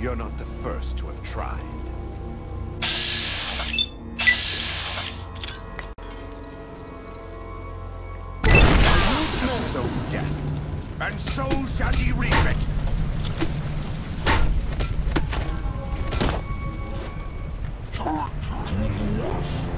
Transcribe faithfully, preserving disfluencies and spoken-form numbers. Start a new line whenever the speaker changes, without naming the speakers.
You're not the first to have tried. So death, and so shall ye reap it!
Time to do the